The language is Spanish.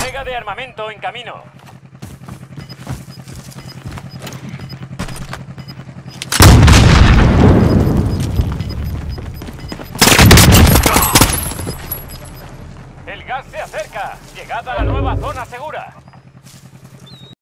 Entrega de armamento en camino. El gas se acerca. Llegad a la nueva zona segura.